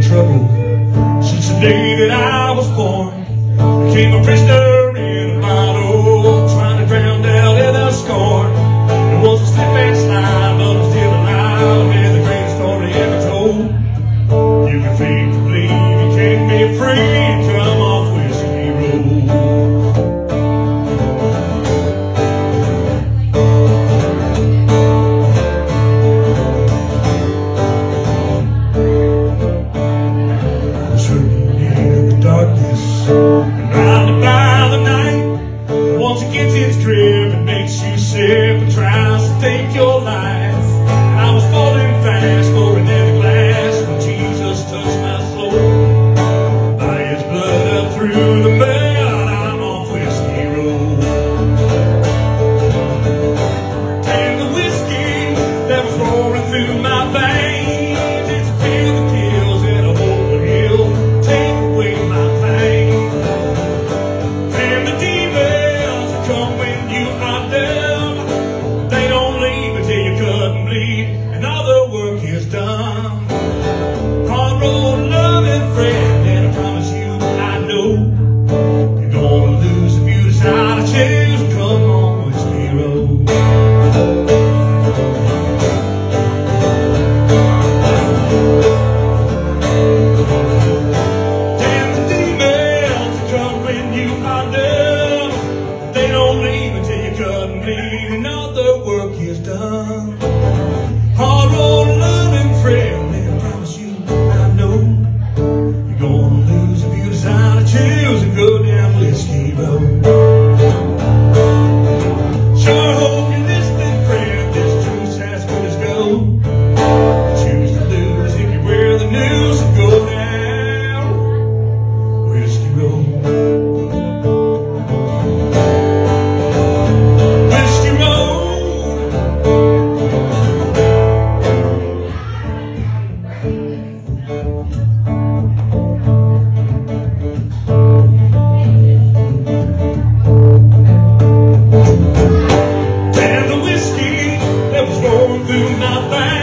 trouble since the day that I was born. Became a prisoner in a bottle, trying to drown out every scorn. It was a slip and slide, but I'm still alive, and the greatest story ever told. You can fake to believe you can't be free and come off Whiskey Road. Blinded by the night, once it gets its grip, it makes you sick and tries to take your life. And I was falling fast for another glass when Jesus touched my soul. By his blood up through the mud, I'm off Whiskey Road. And the whiskey that was roaring through my veins, it's a pill that kills and a hole that heals, take away my pain. And all the work is done. Hard road, loving friend, and I promise you, I know you're gonna lose if you decide to choose to come on Whiskey Road. Damn the demons that come when you are down. They don't leave until you cut and bleed, and all the work is done. Hard road, loving friend, and I promise you, I know you're gonna lose if you decide to choose and go down Whiskey Road. Sure hope you're listening, friend, this truth's as good as gold. Choose to lose if you wear the news and go down Whiskey Road. Whiskey Road. Through my back.